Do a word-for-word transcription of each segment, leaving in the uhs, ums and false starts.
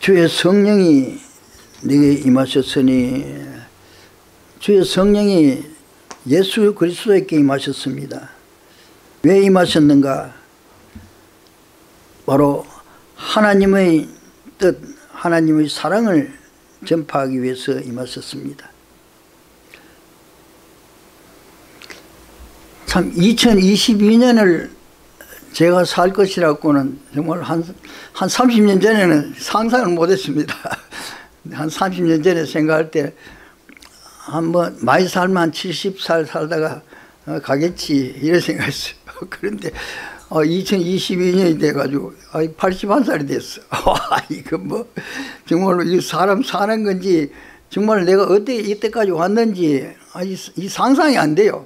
주의 성령이 네게 임하셨으니 주의 성령이 예수 그리스도에게 임하셨습니다. 왜 임하셨는가? 바로 하나님의 뜻, 하나님의 사랑을 전파하기 위해서 임하셨습니다. 참 이천이십이 년을 제가 살 것이라고는 정말 한, 한 삼십 년 전에는 상상을 못했습니다. 한 삼십 년 전에 생각할 때 한 번 많이 살면 한 칠십 살 살다가 가겠지 이런 생각했어요. 그런데 이천이십이 년이 돼가지고 팔십일 살이 됐어. 이거 뭐 정말로 이 사람 사는 건지 정말 내가 어떻게 이때까지 왔는지 이 상상이 안 돼요.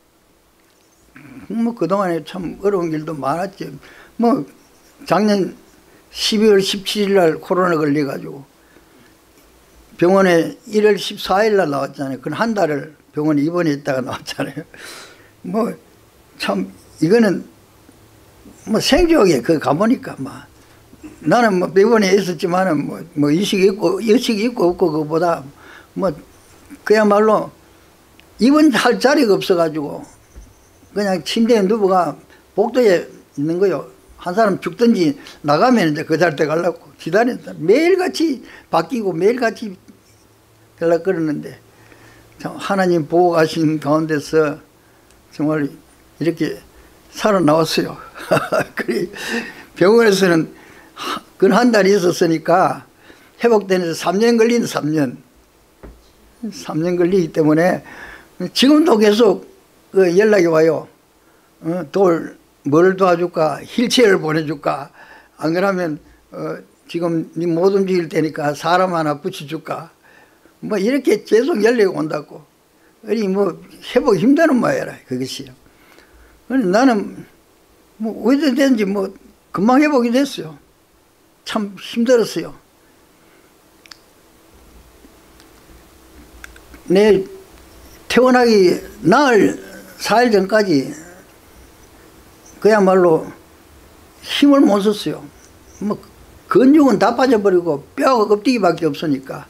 뭐 그동안에 참 어려운 일도 많았지. 뭐 작년 십이월 십칠일 날 코로나 걸려가지고 병원에 일월 십사일 날 나왔잖아요. 그건 한 달을 병원에 입원해 있다가 나왔잖아요. 뭐 참 이거는 뭐 생존에 그 가보니까 막 나는 뭐 병원에 있었지만은 뭐, 뭐 의식이 있고 의식이 있고 없고 그거보다 뭐 그야말로 입원할 자리가 없어가지고 그냥 침대에 누워가 복도에 있는 거요. 한 사람 죽든지 나가면 이제 그 자리에 가려고 기다린다. 매일같이 바뀌고 매일같이 하려고 그러는데 참 하나님 보고 가신 가운데서 정말 이렇게 살아나왔어요. 그래 병원에서는 근 한 달이 있었으니까 회복되면서 삼 년 걸린 삼 년. 삼 년 걸리기 때문에 지금도 계속 그 연락이 와요. 어, 돌, 뭘 도와줄까? 휠체어를 보내줄까? 안 그러면, 어, 지금 니 못 움직일 테니까 사람 하나 붙여줄까? 뭐 이렇게 계속 연락이 온다고. 아니 뭐 회복 힘드는 모양이라 그것이요. 나는 뭐 어디서 됐는지 뭐 금방 회복이 됐어요. 참 힘들었어요. 내 퇴원하기 나흘 사 일 전까지 그야말로 힘을 못 썼어요. 뭐 근육은 다 빠져버리고 뼈가 껍데기밖에 없으니까.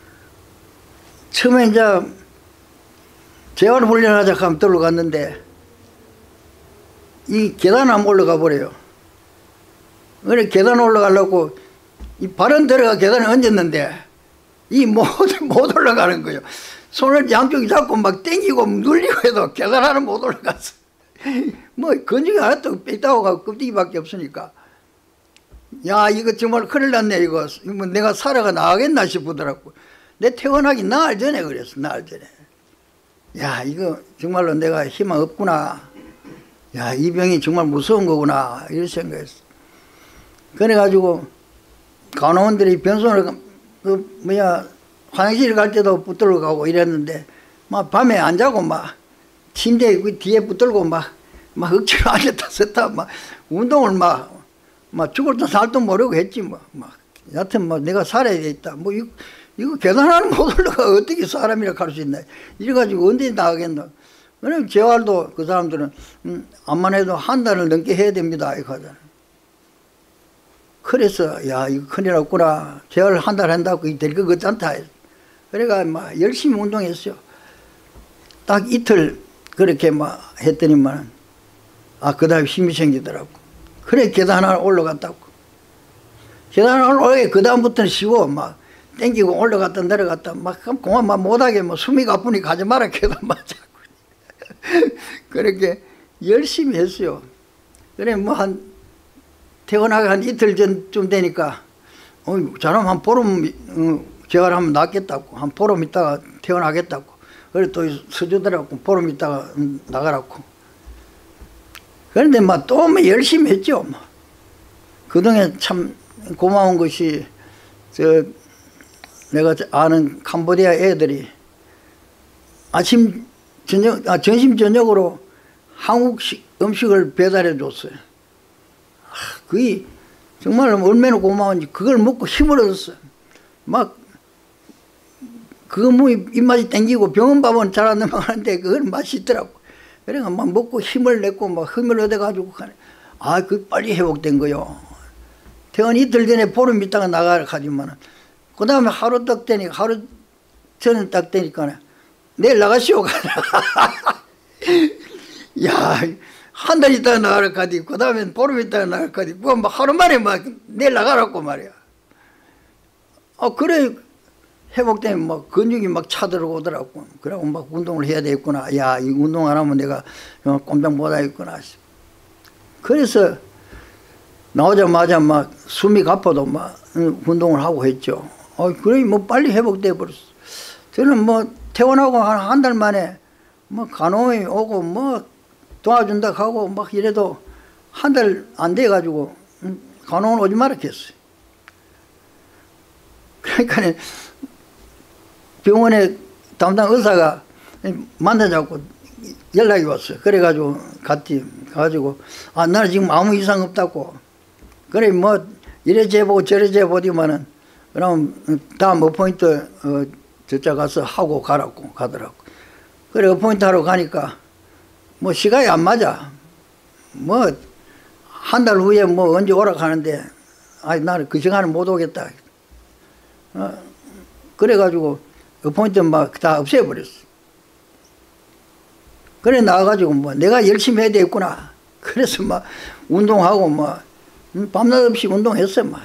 처음에 이제 재활 훈련하자 하면 들어갔는데 이 계단 안 올라가 버려요. 그래 계단 올라가려고 이 발은 들어가 계단에 얹었는데 이 못 못 올라가는 거예요. 손을 양쪽이 잡고 막 당기고 눌리고 해도 계단 하나 못 올라갔어. 뭐 근육이 하나도 뺐다고 가고 껍데기밖에 없으니까. 야 이거 정말 큰일 났네 이거. 이거 내가 살아가 나가겠나 싶더라고. 내 퇴원하기 나흘 전에 그랬어. 나흘 전에. 야 이거 정말로 내가 희망 없구나. 야 이 병이 정말 무서운 거구나 이런 생각했어. 그래가지고 간호원들이 변손을 그 뭐야 화장실 갈 때도 붙들고 가고 이랬는데 막 밤에 안 자고 막 침대 그 뒤에 붙들고 막 막 억지로 앉았다 섰다 막 운동을 막 막 죽을 듯 살도 모르고 했지 뭐 막 여하튼 뭐 내가 살아야 되겠다 뭐 이거, 이거 계단 하나 못 올라가 어떻게 사람이라고 할 수 있나 이래가지고 언제 나가겠나. 그럼 재활도 그 사람들은 음, 암만 해도 한 달을 넘게 해야 됩니다 이거 하잖아. 그래서 야 이거 큰일 났구나. 재활 한 달 한다고 될 것 같지 않다. 그래가 막 열심히 운동했어요. 딱 이틀 그렇게 막 했더니만 아 그 다음에 힘이 생기더라고. 그래 계단 하나 올라갔다고. 계단 하나 올라가게 그 다음부터는 쉬워. 막 땡기고 올라갔다 내려갔다 막 공항 막 못하게 뭐 숨이 가쁘니 가지 마라 계단 맞자고. 그렇게 열심히 했어요. 그래 뭐 한 퇴원하기 한 이틀 전쯤 되니까 어 저놈 한 보름 어, 재활하면 낫겠다고 한 보름 있다가 퇴원하겠다고. 그래 또 서주더라고. 보름 있다가 나가라고. 그런데 막 또 뭐 열심히 했죠. 뭐. 그동안 참 고마운 것이 저 내가 아는 캄보디아 애들이 아침 저녁 아 점심 저녁으로 한국식 음식을 배달해 줬어요. 아, 그게 정말 얼마나 고마운지. 그걸 먹고 힘을 얻었어요. 막 그거 뭐 입맛이 땡기고 병원 밥은 잘 안 넘어가는데 그걸 맛있더라고. 그래가 막 먹고 힘을 냈고 막 힘을 얻어가지고 아 그 빨리 회복된 거요. 병원 이틀 전에 보름 있다가 나가라 하지만은 그 다음에 하루 딱 되니까 하루 전에 딱 되니까 내일 나가시오 가라. 야, 한 달 있다가 나가라 카디 그 다음에 보름 있다가 나가라 카디 뭐 하루 만에 막 내일 나가라고 말이야. 아 그래 회복되면 막 근육이 막 차들어오더라고. 그러고 막 운동을 해야 되겠구나. 야, 이 운동 안 하면 내가 꼼짝 못하겠구나. 그래서 나오자마자 막 숨이 가빠도 막 운동을 하고 했죠. 어, 그래 뭐 빨리 회복돼 버렸어. 저는 뭐 퇴원하고 한 한 달 만에 뭐 간호에 오고 뭐 도와준다 하고 막 이래도 한 달 안 돼 가지고 간호는 오지 말라 했어요. 그러니까 병원에 담당 의사가 만나자고 연락이 왔어요. 그래가지고 갔지. 가가지고 아 나는 지금 아무 이상 없다고. 그래 뭐 이래 재보고 저래 재보디만은 그럼 다음 어포인트 어, 저자 가서 하고 가라고 가더라고. 그래 어포인트 하러 가니까 뭐 시간이 안 맞아. 뭐 한 달 후에 뭐 언제 오라 하는데 아니 나는 그 시간은 못 오겠다. 어, 그래가지고 어포인트 막 다 없애버렸어. 그래 나와가지고 뭐 내가 열심히 해야 되겠구나. 그래서 막 운동하고 막 밤낮 없이 운동했어요. 막.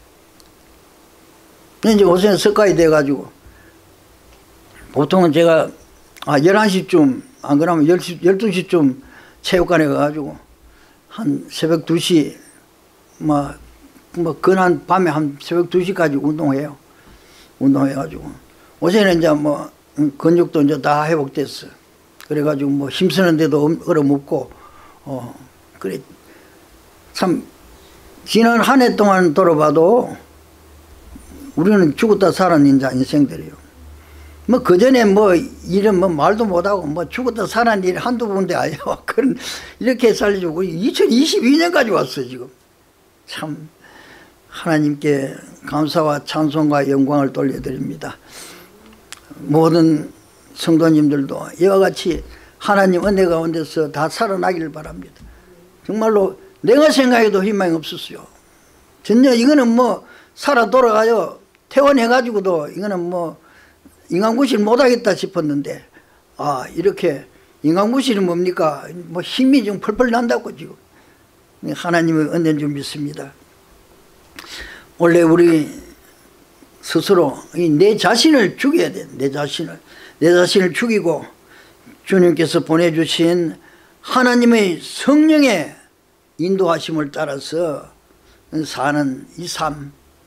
이제 옷에 석가이 돼가지고 보통은 제가 아 열한 시쯤 안 그러면 열두 시쯤 체육관에 가가지고 한 새벽 두 시 막 뭐 근한 밤에 한 새벽 두 시까지 운동해요. 운동해가지고 옷에는 이제 뭐 근육도 이제 다 회복됐어. 그래가지고 뭐 힘쓰는데도 얼어붙고 어 그래 참 지난 한 해 동안 돌아봐도 우리는 죽었다 살은 인자 인생들이에요. 뭐 그전에 뭐 이런 뭐 말도 못하고 뭐 죽었다 살은 일 한두 번도 아니야. 그런 이렇게 살려주고 이천이십이 년까지 왔어요. 지금 참 하나님께 감사와 찬송과 영광을 돌려드립니다. 모든 성도님들도 이와 같이 하나님 은혜 가운데서 다 살아나기를 바랍니다. 정말로 내가 생각해도 희망이 없었어요. 전혀 이거는 뭐 살아 돌아가요. 퇴원해가지고도 이거는 뭐 인간구실 못하겠다 싶었는데 아 이렇게 인간구실이 뭡니까? 뭐 힘이 좀 펄펄 난다고 지금 하나님의 은혜인 줄 믿습니다. 원래 우리 스스로 내 자신을 죽여야 돼. 내 자신을 내 자신을 죽이고 주님께서 보내주신 하나님의 성령의 인도하심을 따라서 사는 이 삶,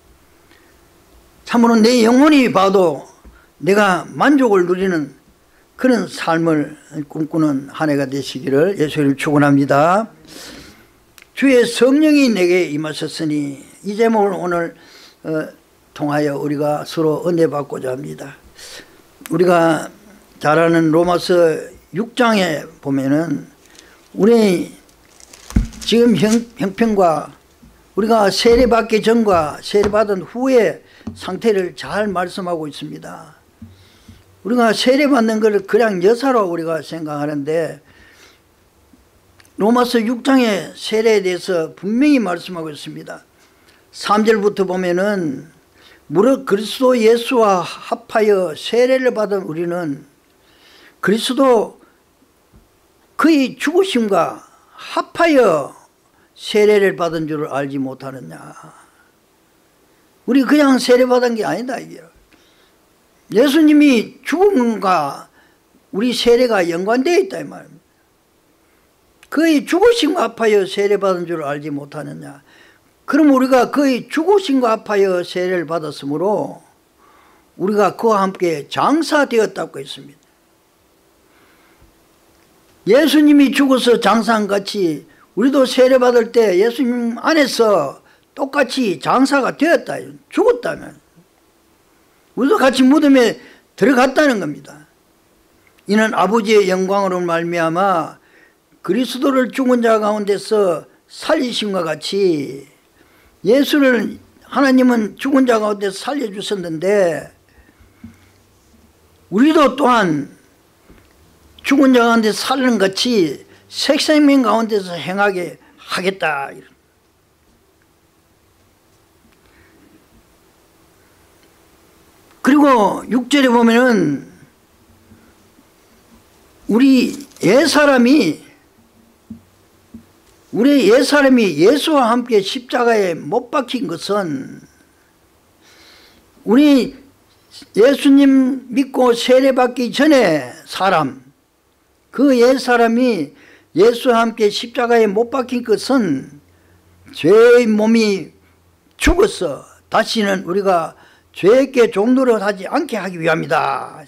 참으로 내 영혼이 봐도 내가 만족을 누리는 그런 삶을 꿈꾸는 한 해가 되시기를 예수를 축원합니다. 주의 성령이 내게 임하셨으니 이 제목을 오늘 어, 통하여 우리가 서로 은혜 받고자 합니다. 우리가 잘 아는 로마서 육 장에 보면은 우리 지금 형, 형편과 우리가 세례받기 전과 세례받은 후의 상태를 잘 말씀하고 있습니다. 우리가 세례받는 것을 그냥 여사로 우리가 생각하는데 로마서 육 장의 세례에 대해서 분명히 말씀하고 있습니다. 삼 절부터 보면은 무릇 그리스도 예수와 합하여 세례를 받은 우리는 그리스도 그의 죽으심과 합하여 세례를 받은 줄을 알지 못하느냐. 우리 그냥 세례받은 게 아니다 이게. 예수님이 죽음과 우리 세례가 연관되어 있다 이 말입니다. 그의 죽으심과 합하여 세례받은 줄을 알지 못하느냐. 그럼 우리가 그의 죽으심과 합하여 세례를 받았으므로 우리가 그와 함께 장사되었다고 했습니다. 예수님이 죽어서 장사한 같이 우리도 세례받을 때 예수님 안에서 똑같이 장사가 되었다. 죽었다면 우리도 같이 무덤에 들어갔다는 겁니다. 이는 아버지의 영광으로 말미암아 그리스도를 죽은 자 가운데서 살리심과 같이 예수를 하나님은 죽은 자 가운데서 살려주셨는데 우리도 또한 죽은 자 가운데 살는 같이 새 생명 가운데서 행하게 하겠다. 그리고 육 절에 보면은 우리 옛사람이 우리 옛사람이 예수와 함께 십자가에 못 박힌 것은 우리 예수님 믿고 세례받기 전에 사람, 그 옛사람이 예수와 함께 십자가에 못 박힌 것은 죄의 몸이 죽어서 다시는 우리가 죄에게 종노릇하지 않게 하기 위함이다.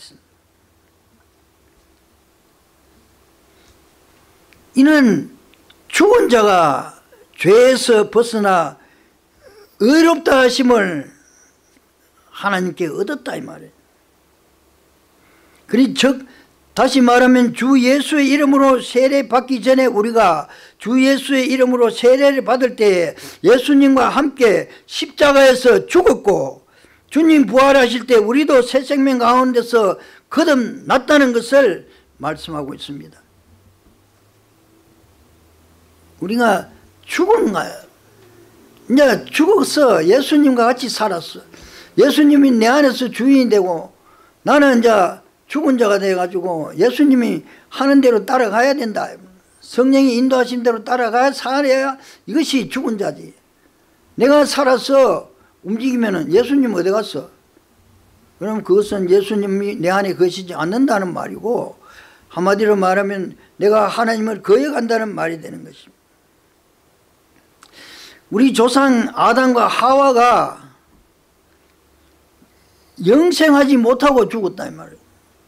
이는 죽은 자가 죄에서 벗어나 의롭다 하심을 하나님께 얻었다 이 말이에요. 그리 즉 다시 말하면 주 예수의 이름으로 세례 받기 전에 우리가 주 예수의 이름으로 세례를 받을 때 예수님과 함께 십자가에서 죽었고 주님 부활하실 때 우리도 새 생명 가운데서 거듭났다는 것을 말씀하고 있습니다. 우리가 죽은 거야. 이제 죽어서 예수님과 같이 살았어. 예수님이 내 안에서 주인이 되고 나는 이제 죽은 자가 돼가지고 예수님이 하는 대로 따라가야 된다. 성령이 인도하신 대로 따라가야 살아야 이것이 죽은 자지. 내가 살아서 움직이면은 예수님 어디 갔어? 그럼 그것은 예수님이 내 안에 거시지 않는다는 말이고 한마디로 말하면 내가 하나님을 거역한다는 말이 되는 것입니다. 우리 조상 아담과 하와가 영생하지 못하고 죽었다 이 말이에요.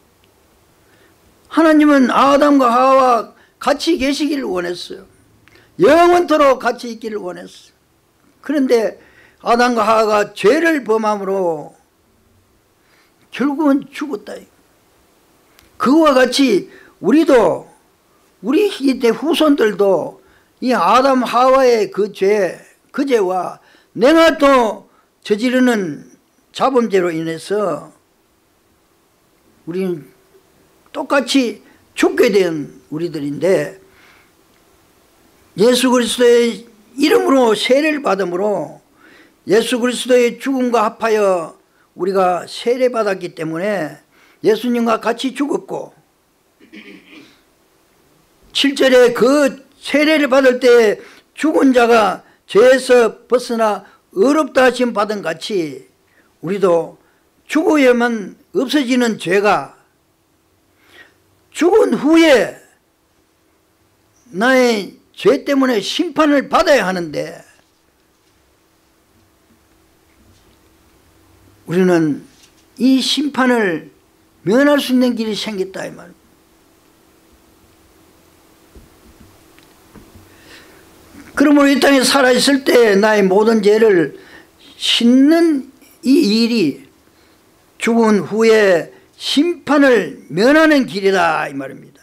하나님은 아담과 하와와 같이 계시기를 원했어요. 영원토록 같이 있기를 원했어요. 그런데 아담과 하와가 죄를 범함으로 결국은 죽었다. 그와 같이 우리도 우리 이때 후손들도 이 아담 하와의 그 죄, 그 죄와 내가 또 저지르는 자범죄로 인해서 우리는 똑같이 죽게 된 우리들인데 예수 그리스도의 이름으로 세례를 받음으로 예수 그리스도의 죽음과 합하여 우리가 세례받았기 때문에 예수님과 같이 죽었고 칠 절에 그 세례를 받을 때 죽은 자가 죄에서 벗어나 의롭다 하심 받은 같이 우리도 죽어야만 없어지는 죄가 죽은 후에 나의 죄 때문에 심판을 받아야 하는데 우리는 이 심판을 면할 수 있는 길이 생겼다 이 말입니다. 그러므로 이 땅에 살아있을 때 나의 모든 죄를 씻는 이 일이 죽은 후에 심판을 면하는 길이다 이 말입니다.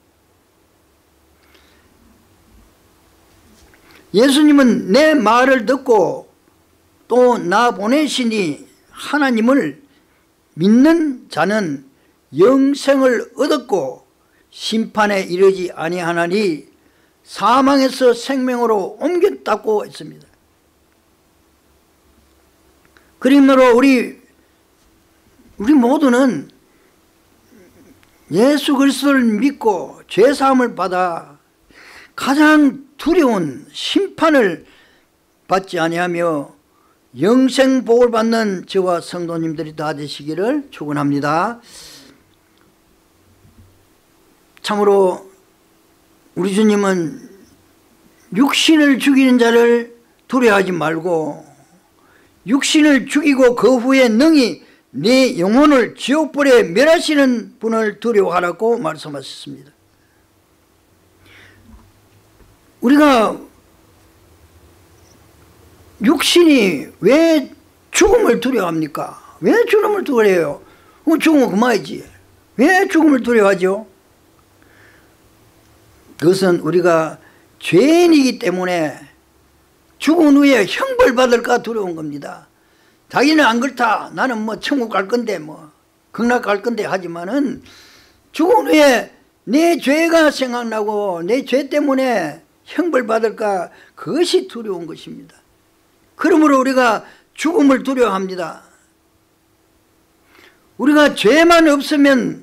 예수님은 내 말을 듣고 또 나 보내시니 하나님을 믿는 자는 영생을 얻었고 심판에 이르지 아니하나니 사망에서 생명으로 옮겼다고 했습니다. 그러므로 우리 우리 모두는 예수 그리스도를 믿고 죄사함을 받아 가장 두려운 심판을 받지 아니하며 영생 복을 받는 저와 성도님들이 다 되시기를 축원합니다. 참으로 우리 주님은 육신을 죽이는 자를 두려워하지 말고 육신을 죽이고 그 후에 능히 네 영혼을 지옥불에 멸하시는 분을 두려워하라고 말씀하셨습니다. 우리가 육신이 왜 죽음을 두려워합니까? 왜 죽음을 두려워해요? 죽으면 그만이지. 왜 죽음을 두려워하죠? 그것은 우리가 죄인이기 때문에 죽은 후에 형벌 받을까 두려운 겁니다. 자기는 안 그렇다. 나는 뭐 천국 갈 건데 뭐 극락 갈 건데 하지만은 죽은 후에 내 죄가 생각나고 내 죄 때문에 형벌 받을까 그것이 두려운 것입니다. 그러므로 우리가 죽음을 두려워합니다. 우리가 죄만 없으면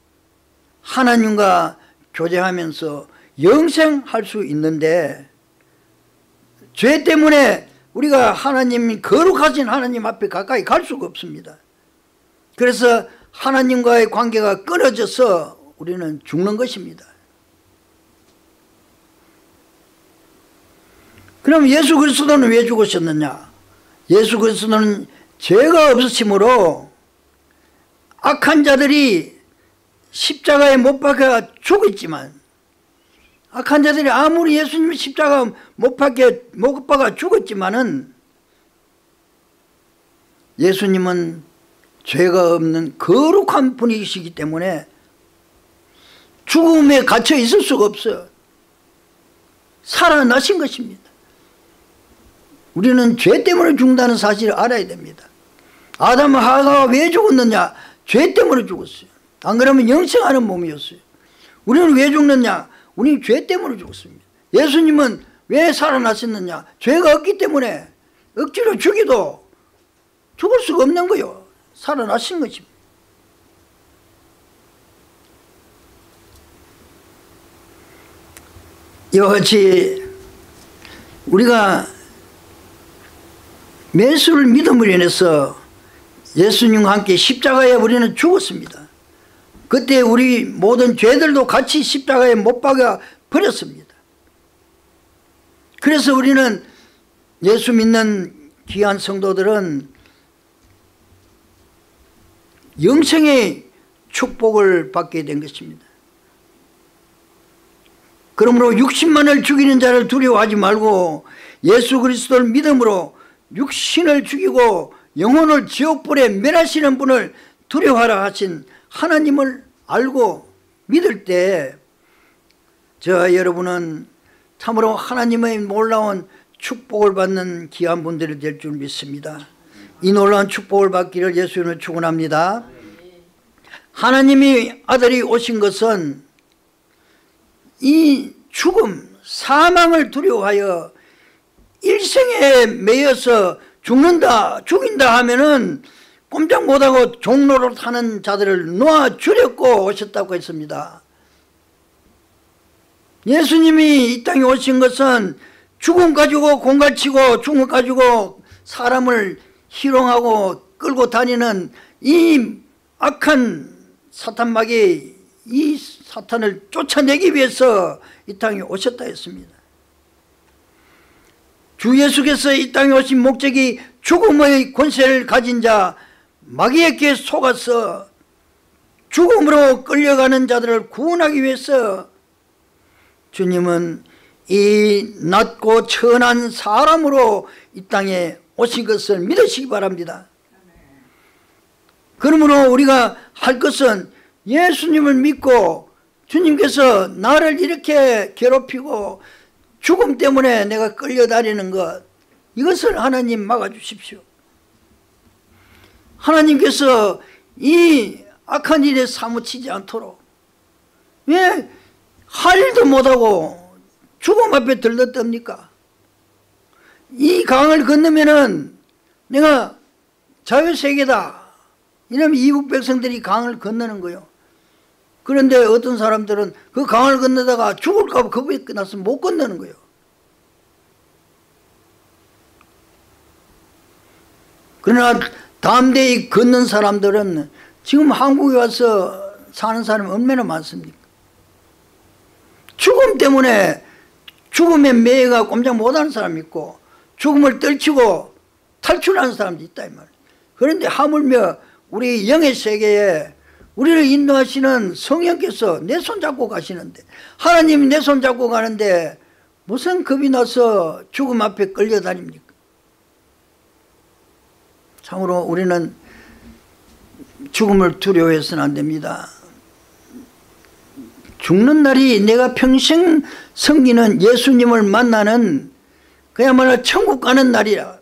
하나님과 교제하면서 영생할 수 있는데, 죄 때문에 우리가 하나님, 거룩하신 하나님 앞에 가까이 갈 수가 없습니다. 그래서 하나님과의 관계가 끊어져서 우리는 죽는 것입니다. 그럼 예수 그리스도는 왜 죽으셨느냐? 예수 그리스도는 죄가 없으심으로 악한 자들이 십자가에 못 박혀 죽었지만, 악한 자들이 아무리 예수님이 십자가 못 박혀 못 박아 죽었지만은 예수님은 죄가 없는 거룩한 분이시기 때문에 죽음에 갇혀 있을 수가 없어요. 살아나신 것입니다. 우리는 죄 때문에 죽는다는 사실을 알아야 됩니다. 아담과 하와가 왜 죽었느냐? 죄 때문에 죽었어요. 안 그러면 영생하는 몸이었어요. 우리는 왜 죽느냐? 우리는 죄 때문에 죽었습니다. 예수님은 왜 살아나셨느냐? 죄가 없기 때문에 억지로 죽여도 죽을 수가 없는 거예요. 살아나신 것입니다. 이와 같이 우리가 예수를 믿음으로 인해서 예수님과 함께 십자가에 우리는 죽었습니다. 그때 우리 모든 죄들도 같이 십자가에 못 박아 버렸습니다. 그래서 우리는, 예수 믿는 귀한 성도들은 영생의 축복을 받게 된 것입니다. 그러므로 육신만을 죽이는 자를 두려워하지 말고 예수 그리스도를 믿음으로 육신을 죽이고 영혼을 지옥불에 멸하시는 분을 두려워하라 하신 하나님을 알고 믿을 때, 저 여러분은 참으로 하나님의 놀라운 축복을 받는 귀한 분들이 될 줄 믿습니다. 이 놀라운 축복을 받기를 예수님을 축원합니다. 하나님이 아들이 오신 것은 이 죽음, 사망을 두려워하여 일생에 매여서 죽는다, 죽인다 하면은 꼼짝 못하고 종로로 타는 자들을 놓아주려고 오셨다고 했습니다. 예수님이 이 땅에 오신 것은 죽음 가지고 공갈치고 죽음 가지고 사람을 희롱하고 끌고 다니는 이 악한 사탄마귀, 이 사탄을 쫓아내기 위해서 이 땅에 오셨다 했습니다. 주 예수께서 이 땅에 오신 목적이 죽음의 권세를 가진 자, 마귀에게 속아서 죽음으로 끌려가는 자들을 구원하기 위해서 주님은 이 낮고 천한 사람으로 이 땅에 오신 것을 믿으시기 바랍니다. 그러므로 우리가 할 것은 예수님을 믿고, 주님께서 나를 이렇게 괴롭히고 죽음 때문에 내가 끌려다니는 것, 이것을 하나님 막아주십시오. 하나님께서 이 악한 일에 사무치지 않도록, 왜 할 일도 못하고 죽음 앞에 들렀답니까? 이 강을 건너면은 내가 자유세계다 이러면 이국 백성들이 강을 건너는 거예요. 그런데 어떤 사람들은 그 강을 건너다가 죽을까 봐 겁이 나서 못 건너는 거예요. 그러나 담대히 걷는 사람들은 지금 한국에 와서 사는 사람이 얼마나 많습니까? 죽음 때문에 죽음의 매가 꼼짝 못하는 사람이 있고 죽음을 떨치고 탈출하는 사람도 있다 이 말이에요. 그런데 하물며 우리 영의 세계에 우리를 인도하시는 성령께서 내 손 잡고 가시는데, 하나님이 내 손 잡고 가는데 무슨 겁이 나서 죽음 앞에 끌려다닙니까? 참으로 우리는 죽음을 두려워해서는 안 됩니다. 죽는 날이 내가 평생 섬기는 예수님을 만나는 그야말로 천국 가는 날이라.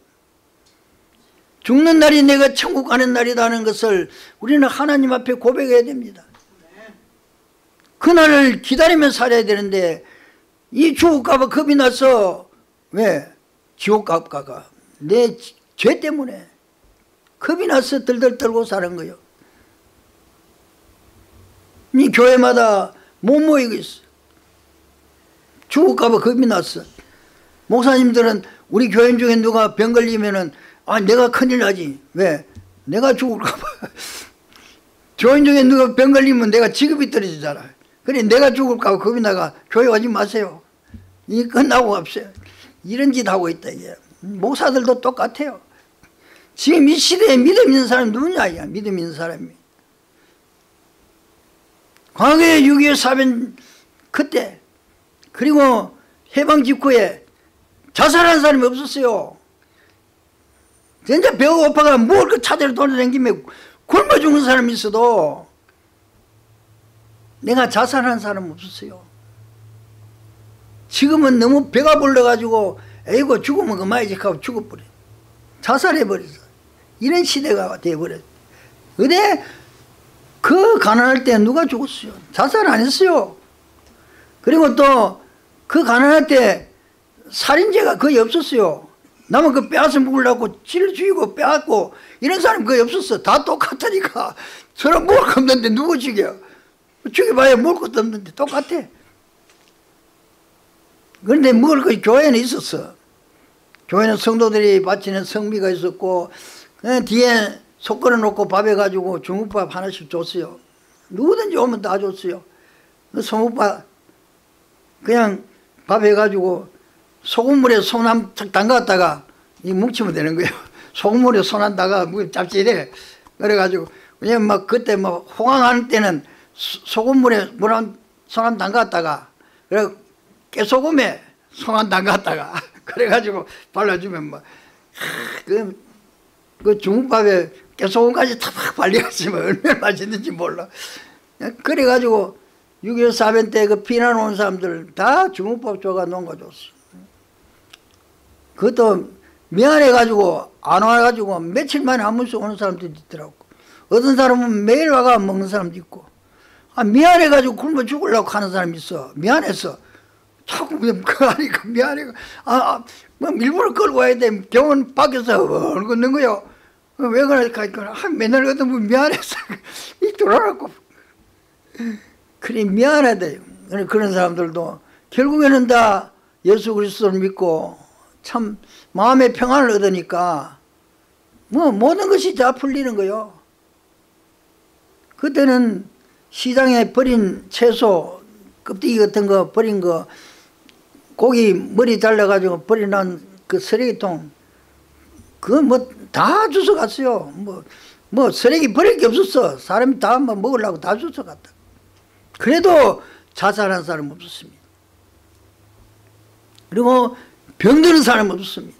죽는 날이 내가 천국 가는 날이라는 것을 우리는 하나님 앞에 고백해야 됩니다. 그날을 기다리며 살아야 되는데, 이 죽을까 봐 겁이 나서, 왜? 지옥 갈까 내 죄 때문에 겁이 나서 들들 떨고 사는 거예요. 이 교회마다 못 모이고 있어. 죽을까봐 겁이 났어. 목사님들은 우리 교인 중에 누가 병 걸리면은 아 내가 큰일 나지. 왜? 내가 죽을까봐. 교인 중에 누가 병 걸리면 내가 직업이 떨어지잖아. 그래 내가 죽을까봐 겁이 나가 교회 오지 마세요. 이 끝나고 갑시다. 이런 짓 하고 있다 이게. 목사들도 똑같아요. 지금 이 시대에 믿음 있는 사람이 누구냐 이게. 믿음 있는 사람이. 과거에 육이오 사변 그때 그리고 해방 직후에 자살한 사람이 없었어요. 진짜 배가 고파가 뭘 그 차대로 돌아다니며 굶어 죽는 사람이 있어도 내가 자살한 사람 없었어요. 지금은 너무 배가 불러가지고 에이고 죽으면 그만이지 하고 죽어버려. 자살해버렸어. 이런 시대가 돼버렸어. 근데 그 가난할 때 누가 죽었어요? 자살 안 했어요. 그리고 또 그 가난할 때 살인죄가 거의 없었어요. 남은 그 빼앗아 먹으려고 찔러 죽이고 빼앗고 이런 사람 거의 없었어. 다 똑같으니까. 서로 먹을 거 없는데 누구 죽여? 죽여봐야 먹을 것도 없는데 똑같아. 그런데 먹을 거 교회는 있었어. 교회는 성도들이 바치는 성미가 있었고 뒤에 속 끓여놓고 밥해 가지고 중국밥 하나씩 줬어요. 누구든지 오면 다 줬어요. 소국밥 그냥 밥 해가지고 소금물에 손 한 척 담갔다가 이 뭉치면 되는 거예요. 소금물에 손 한 다가 뭐 짭짤해. 그래가지고 왜냐면 막 그때 뭐 호강하는 때는 소금물에 물 한 손 한 담갔다가 그래 깨소금에 손 한 담갔다가 그래가지고 발라주면 뭐 그 그 중국밥에 깨소금까지 탁탁 발려갔으면 얼마나 맛있는지 몰라. 그래가지고 육이오 사변 때 그 피난 온 사람들 다 중국밥 줘가 농가 줬어. 그것도 미안해가지고 안 와가지고 며칠 만에 한 번씩 오는 사람들도 있더라고. 어떤 사람은 매일 와가 먹는 사람도 있고. 아, 미안해가지고 굶어 죽으려고 하는 사람이 있어. 미안해서. 자꾸 그 하니까 미안해. 아, 아, 뭐 일부러 끌고 와야 돼. 병원 밖에서 얼고 있는 거요. 왜 그럴까? 아, 맨날 그러다 뭐 미안해서. 이 돌아가고. 그래, 미안하다. 그런 사람들도 결국에는 다 예수 그리스도를 믿고 참 마음의 평안을 얻으니까 뭐 모든 것이 다 풀리는 거요. 그때는 시장에 버린 채소, 껍데기 같은 거 버린 거, 고기 머리 잘라가지고 버려놓은 그 쓰레기통, 그거 뭐 다 주워갔어요. 뭐, 뭐 쓰레기 버릴 게 없었어. 사람이 다 뭐 먹으려고 다 주워갔다. 그래도 자살한 사람 없었습니다. 그리고 병드는 사람 없었습니다.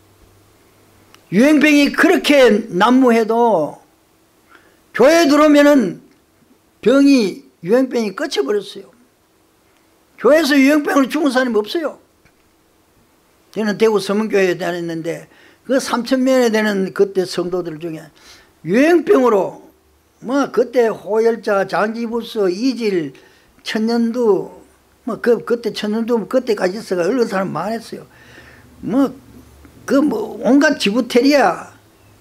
유행병이 그렇게 난무해도 교회에 들어오면은 병이, 유행병이 꺼쳐버렸어요. 교회에서 유행병으로 죽은 사람이 없어요. 저는 대구 서문교회에 다녔는데 그 삼천 명에 되는 그때 성도들 중에 유행병으로 뭐 그때 호열자, 장기부스, 이질, 천년두 뭐 그 그때 천년두 그때까지 있어가 얼른 사람 많았어요. 뭐 그 뭐 온갖 지부테리아,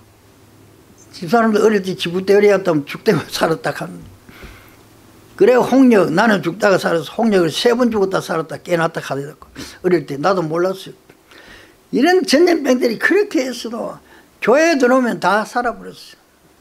집사람들 어릴 때 지부테리아였다면 죽다가 살았다 하는. 그래 홍역, 나는 죽다가 살아서 홍역을 세 번 죽었다 살았다 깨놨다 하더라고. 어릴 때 나도 몰랐어요. 이런 전염병들이 그렇게 했어도 교회에 들어오면 다 살아버렸어요.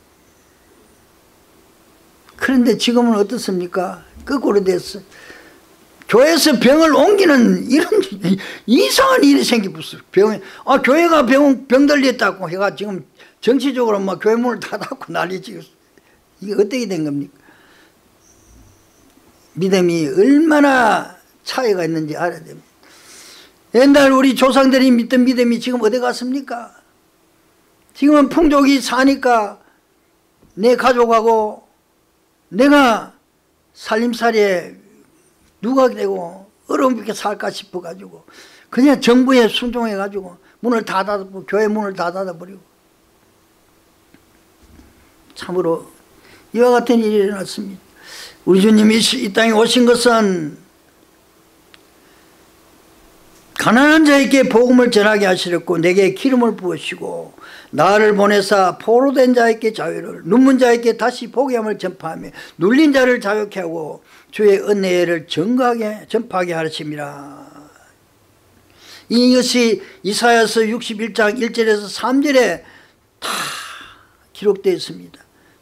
그런데 지금은 어떻습니까? 거꾸로 됐어. 교회에서 병을 옮기는 이런 이상한 일이 생기었어요. 병에, 아, 교회가 병, 병들렸다고 해가 지금 정치적으로 막 교회 문을 닫았고 난리지. 이게 어떻게 된 겁니까? 믿음이 얼마나 차이가 있는지 알아야 됩니다. 옛날 우리 조상들이 믿던 믿음이 지금 어디 갔습니까? 지금은 풍족이 사니까 내 가족하고 내가 살림살이에 누가 되고 어려움있게 살까 싶어가지고 그냥 정부에 순종해가지고 문을 다 닫아버리고 교회 문을 다 닫아버리고 참으로 이와 같은 일이 일어났습니다. 우리 주님이 이 땅에 오신 것은 가난한 자에게 복음을 전하게 하시렸고 내게 기름을 부으시고 나를 보내사 포로된 자에게 자유를 눈먼 자에게 다시 보게 함을 전파하며 눌린 자를 자유케 하고 주의 은혜를 증거하게 전파하게 하심이라. 이것이 이사야서 육십일 장 일 절에서 삼 절에 다 기록되어 있습니다.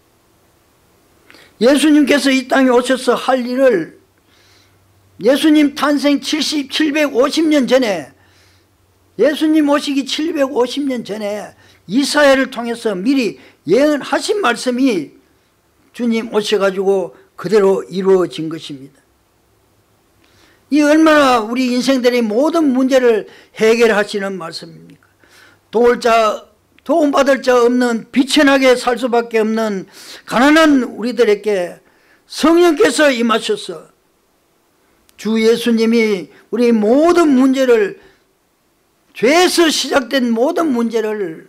예수님께서 이 땅에 오셔서 할 일을 예수님 탄생 칠백오십 년 전에, 예수님 오시기 칠백오십 년 전에 이사야를 통해서 미리 예언하신 말씀이 주님 오셔가지고 그대로 이루어진 것입니다. 이 얼마나 우리 인생들의 모든 문제를 해결하시는 말씀입니까? 도울 자, 도움받을 자 없는 비천하게 살 수밖에 없는 가난한 우리들에게 성령께서 임하셔서 주 예수님이 우리 모든 문제를, 죄에서 시작된 모든 문제를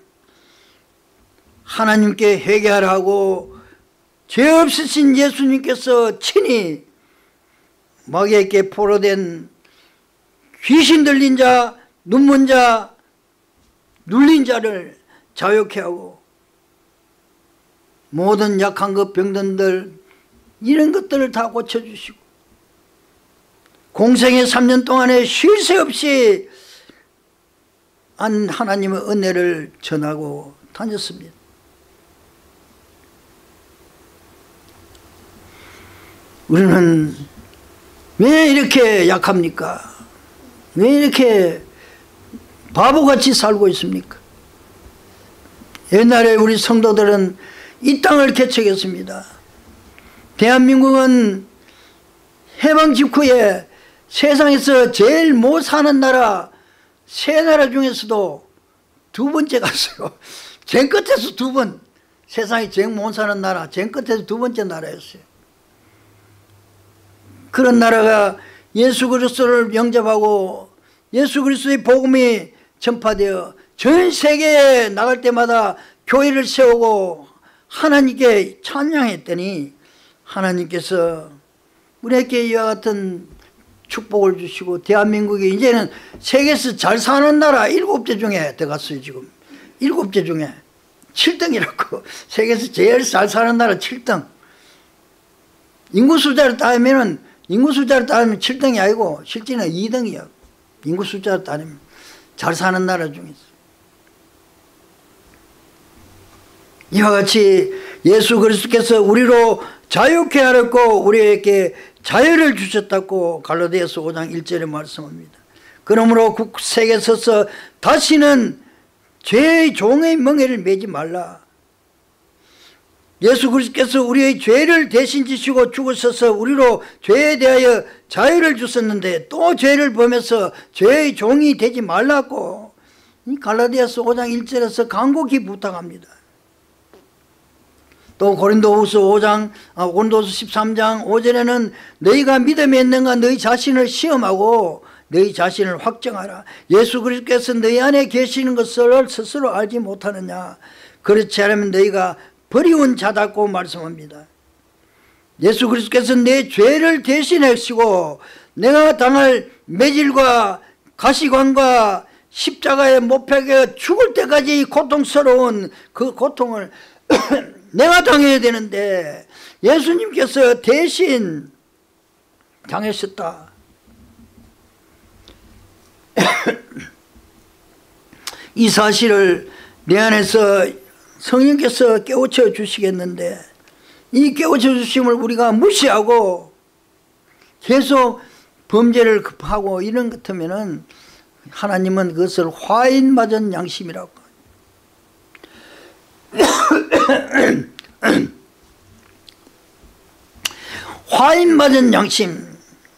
하나님께 회개하라고 죄 없으신 예수님께서 친히 마귀에게 포로된 귀신 들린 자, 눈먼 자, 눌린 자를 자유케 하고 모든 약한 것, 병든들 이런 것들을 다 고쳐주시고 공생의 삼 년 동안에 쉴 새 없이 한 하나님의 은혜를 전하고 다녔습니다. 우리는 왜 이렇게 약합니까? 왜 이렇게 바보같이 살고 있습니까? 옛날에 우리 성도들은 이 땅을 개척했습니다. 대한민국은 해방 직후에 세상에서 제일 못 사는 나라 세 나라 중에서도 두 번째 갔어요. 제일 끝에서 두 번. 세상에 제일 못 사는 나라 제일 끝에서 두 번째 나라였어요. 그런 나라가 예수 그리스도를 영접하고 예수 그리스도의 복음이 전파되어 전 세계에 나갈 때마다 교회를 세우고 하나님께 찬양했더니 하나님께서 우리에게 이와 같은 축복을 주시고 대한민국이 이제는 세계에서 잘 사는 나라 일곱째 중에 들어갔어요. 지금 일곱째 중에 칠 등이라고. 세계에서 제일 잘 사는 나라 칠 등. 인구 숫자를 따지면 인구 숫자를 따지면 칠 등이 아니고 실제는 이 등이야. 인구 숫자를 따지면 잘 사는 나라 중에서. 이와 같이 예수 그리스도께서 우리로 자유케 하였고 우리에게 자유를 주셨다고 갈라디아서 오 장 일 절에 말씀합니다. 그러므로 국세에 서서 다시는 죄의 종의 멍에를 매지 말라. 예수 그리스도께서 우리의 죄를 대신 지시고 죽으셔서 우리로 죄에 대하여 자유를 주셨는데 또 죄를 범해서 죄의 종이 되지 말라고 이 갈라디아서 오 장 일 절에서 간곡히 부탁합니다. 또 고린도후서 오 장, 아, 고린도후서 십삼 장 오 절에는 너희가 믿음이 있는가 너희 자신을 시험하고 너희 자신을 확정하라. 예수 그리스도께서 너희 안에 계시는 것을 스스로 알지 못하느냐. 그렇지 않으면 너희가 버리운 자다고 말씀합니다. 예수 그리스도께서 내 죄를 대신하시고 내가 당할 매질과 가시관과 십자가에 못 박혀 죽을 때까지 고통스러운 그 고통을 내가 당해야 되는데 예수님께서 대신 당하셨다. 이 사실을 내 안에서 성령께서 깨우쳐 주시겠는데 이 깨우쳐 주심을 우리가 무시하고 계속 범죄를 급하고 이런 것 같으면은 하나님은 그것을 화인 맞은 양심이라고. 화인 맞은 양심.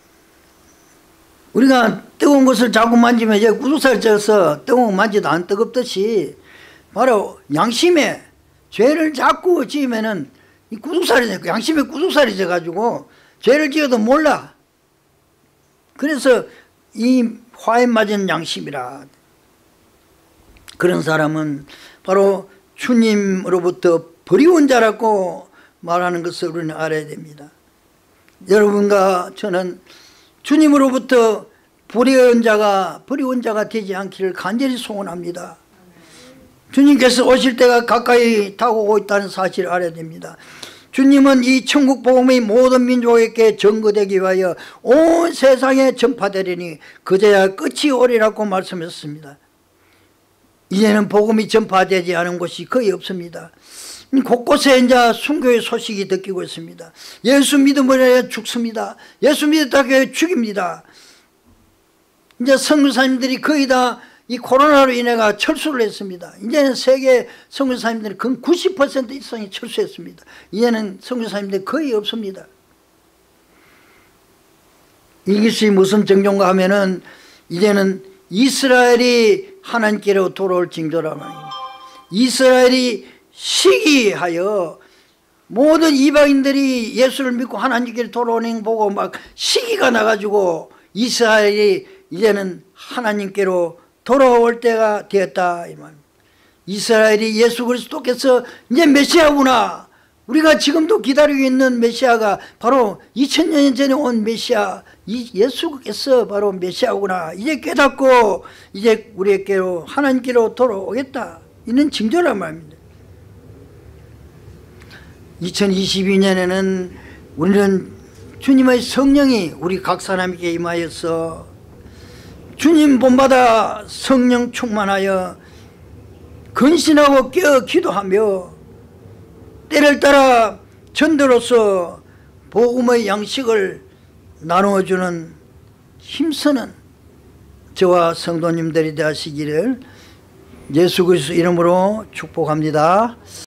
우리가 뜨거운 것을 자꾸 만지면 이제 구두살 쪄서 뜨거운 거 만지도 안 뜨겁듯이 바로 양심에 죄를 자꾸 지으면은 이 구두살이 양심에 구두살이 져가지고 죄를 지어도 몰라. 그래서 이 화인 맞은 양심이라. 그런 사람은 바로 주님으로부터 버리운 자라고 말하는 것을 우리는 알아야 됩니다. 여러분과 저는 주님으로부터 불의한 자가 불의한 자가 되지 않기를 간절히 소원합니다. 주님께서 오실 때가 가까이 다가오고 있다는 사실을 알아야 됩니다. 주님은 이 천국 복음이 모든 민족에게 전거되기 위하여 온 세상에 전파되리니 그제야 끝이 오리라고 말씀하셨습니다. 이제는 복음이 전파되지 않은 곳이 거의 없습니다. 곳곳에 이제 순교의 소식이 듣기고 있습니다. 예수 믿음으로 죽습니다. 예수 믿었다고 죽입니다. 이제 선교사님들이 거의 다 이 코로나로 인해가 철수를 했습니다. 이제는 세계 선교사님들이 근 구십 퍼센트 이상이 철수했습니다. 이제는 선교사님들이 거의 없습니다. 이것이 무슨 정도인가 하면은 이제는 이스라엘이 하나님께로 돌아올 징조라 말입니다. 이스라엘이 시기하여 모든 이방인들이 예수를 믿고 하나님께로 돌아오는 거 보고 막 시기가 나가지고 이스라엘이 이제는 하나님께로 돌아올 때가 되었다 이 말입니다. 이스라엘이 예수 그리스도께서 이제 메시아구나, 우리가 지금도 기다리고 있는 메시아가 바로 이천 년 전에 온 메시아 이 예수께서 바로 메시아구나, 이제 깨닫고 이제 우리에게로 하나님께로 돌아오겠다, 이는 징조란 말입니다. 이천이십이 년에는 우리는 주님의 성령이 우리 각 사람에게 임하여서 주님 본받아 성령 충만하여 근신하고 깨어 기도하며 때를 따라 전도로서 복음의 양식을 나누어주는 힘쓰는 저와 성도님들이 되시기를 예수 그리스도 이름으로 축복합니다.